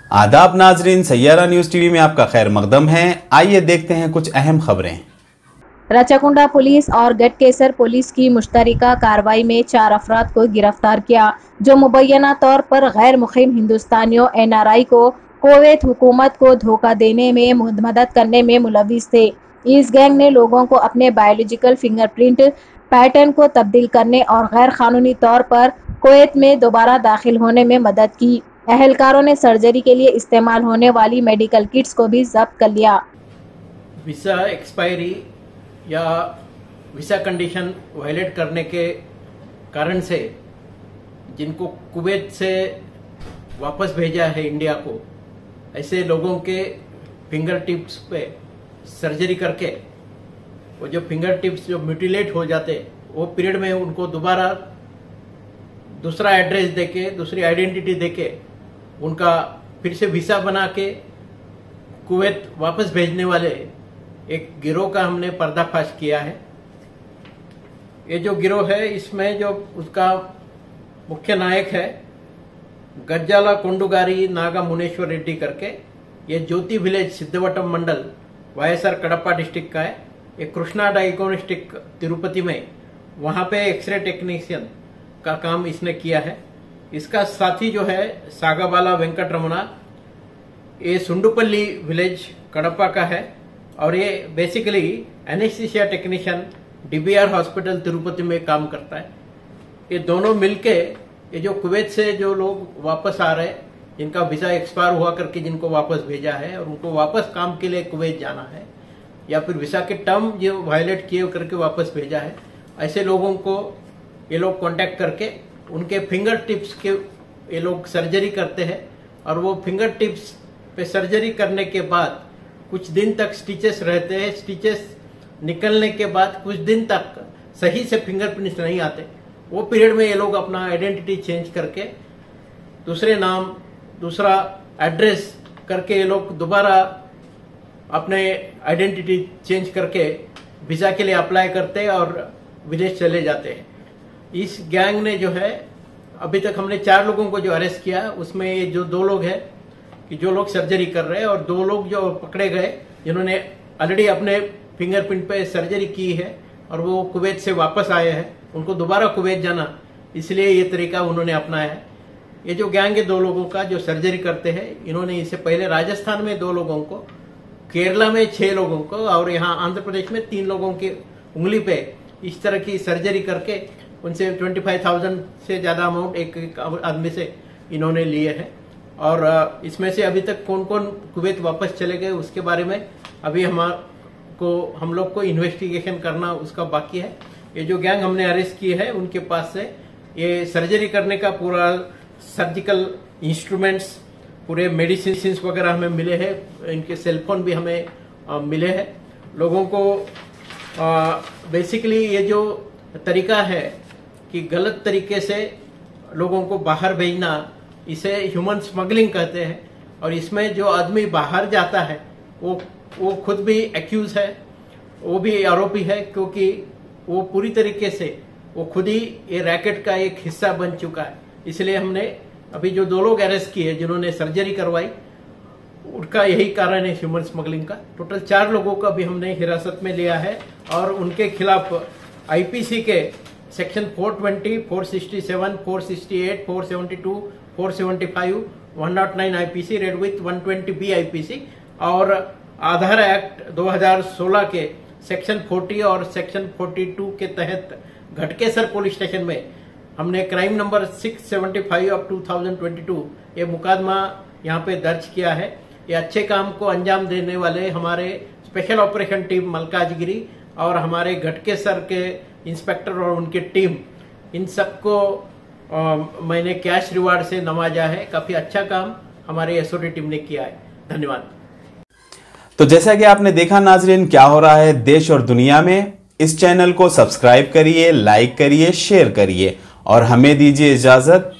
आदाब नाजरीन, Saiyaara news TV में आपका खैर मकदम है। आइए देखते हैं कुछ अहम खबरें। रचाकुंडा पुलिस और गटकेसर पुलिस की मुश्तरका कार्रवाई में 4 अफराद को गिरफ्तार किया, जो मुबैना तौर पर गैर मुक़ीम हिंदुस्तानियों NRI को कुवैत हुकूमत को धोखा देने में मदद करने में मुलविस थे। इस गैंग ने लोगों को अपने बायोलॉजिकल फिंगरप्रिंट पैटर्न को तब्दील करने और गैर कानूनी तौर पर कुवैत में दोबारा दाखिल होने में मदद की। अहलकारों ने सर्जरी के लिए इस्तेमाल होने वाली मेडिकल किट्स को भी जब्त कर लिया। वीज़ा एक्सपायरी या वीज़ा कंडीशन वायलेट करने के कारण से जिनको कुवैत से वापस भेजा है इंडिया को, ऐसे लोगों के फिंगर टिप्स पे सर्जरी करके वो जो फिंगर टिप्स जो म्यूटिलेट हो जाते, वो पीरियड में उनको दोबारा दूसरा एड्रेस देके, दूसरी आइडेंटिटी देके उनका फिर से वीज़ा बना के कुवैत वापस भेजने वाले एक गिरोह का हमने पर्दाफाश किया है। ये जो गिरोह है, इसमें जो उसका मुख्य नायक है गज्जाला कोंडुगारी नागा मुनेश्वर रेड्डी करके, ये Jyoti village Siddhavatam mandal YSR Kadapa district का है। ये कृष्णा डायग्नोस्टिक तिरुपति में वहां पे एक्सरे टेक्नीशियन का काम इसने किया है। इसका साथी जो है सागाबाला वेंकट रमना, ये सुंडुपल्ली विलेज कडप्पा का है और ये basically anaesthesia technician DBR hospital Tirupati में काम करता है। ये दोनों मिलके ये जो कुवैत से जो लोग वापस आ रहे हैं, जिनका वीजा एक्सपायर हुआ करके जिनको वापस भेजा है और उनको वापस काम के लिए कुवैत जाना है या फिर वीजा के टर्म जो वायलेट किए करके वापस भेजा है, ऐसे लोगों को ये लोग कांटेक्ट करके उनके फिंगर टिप्स के ये लोग सर्जरी करते हैं और वो फिंगर टिप्स पे सर्जरी करने के बाद कुछ दिन तक स्टिचेस रहते हैं। स्टिचेस निकलने के बाद कुछ दिन तक सही से फिंगरप्रिंट्स नहीं आते, वो पीरियड में ये लोग अपना आइडेंटिटी चेंज करके दूसरे नाम, दूसरा एड्रेस करके ये लोग दोबारा अपने आइडेंटिटी चेंज करके वीजा के लिए अप्लाई करते हैं और विदेश चले जाते हैं। इस गैंग ने जो है, अभी तक हमने 4 लोगों को जो अरेस्ट किया, उसमें ये जो 2 लोग हैं कि जो लोग सर्जरी कर रहे हैं और 2 लोग जो पकड़े गए जिन्होंने ऑलरेडी अपने फिंगरप्रिंट पे सर्जरी की है और वो कुवैत से वापस आए हैं, उनको दोबारा कुवैत जाना, इसलिए ये तरीका उन्होंने अपनाया है। ये जो गैंग है 2 लोगों का जो सर्जरी करते हैं, इन्होंने इससे पहले राजस्थान में 2 लोगों को, केरला में 6 लोगों को और यहाँ आंध्र प्रदेश में 3 लोगों की उंगली पे इस तरह की सर्जरी करके उनसे 25,000 से ज्यादा अमाउंट एक आदमी से इन्होंने लिए हैं। और इसमें से अभी तक कौन कौन कुवैत वापस चले गए उसके बारे में अभी हम लोग को इन्वेस्टिगेशन करना उसका बाकी है। ये जो गैंग हमने अरेस्ट की है, उनके पास से ये सर्जरी करने का पूरा सर्जिकल इंस्ट्रूमेंट्स, पूरे मेडिसिन वगैरह हमें मिले हैं, इनके सेलफोन भी हमें मिले हैं। लोगों को बेसिकली ये जो तरीका है कि गलत तरीके से लोगों को बाहर भेजना, इसे ह्यूमन स्मगलिंग कहते हैं। और इसमें जो आदमी बाहर जाता है वो खुद भी एक्यूज है, वो भी आरोपी है, क्योंकि वो पूरी तरीके से वो खुद ही ये रैकेट का एक हिस्सा बन चुका है। इसलिए हमने अभी जो 2 लोग अरेस्ट किए जिन्होंने सर्जरी करवाई, उनका यही कारण है ह्यूमन स्मगलिंग का। टोटल 4 लोगों को भी हमने हिरासत में लिया है और उनके खिलाफ IPC के section 420, 467, 468, 472, 475, 109 IPC read with 120B IPC और आधार एक्ट 2016 के सेक्शन 40 और सेक्शन 42 के तहत घटकेसर पुलिस स्टेशन में हमने क्राइम नंबर 675 ऑफ 2022 ये मुकदमा यहाँ पे दर्ज किया है। ये अच्छे काम को अंजाम देने वाले हमारे स्पेशल ऑपरेशन टीम मलकाजगिरी और हमारे घटकेसर के इंस्पेक्टर और उनकी टीम, इन सबको मैंने कैश रिवार्ड से नवाजा है। काफी अच्छा काम हमारे SOT टीम ने किया है। धन्यवाद। तो जैसा कि आपने देखा नाजरीन, क्या हो रहा है देश और दुनिया में। इस चैनल को सब्सक्राइब करिए, लाइक करिए, शेयर करिए और हमें दीजिए इजाजत।